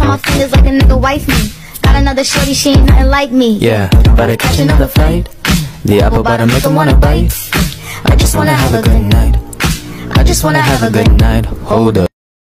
on my fingers like a nigga wife me. Got another shorty, she ain't nothing like me. Yeah, about to catch another fight. The apple bottom make 'em wanna bite. I just wanna have a good night. I just wanna have a good night. Hold up.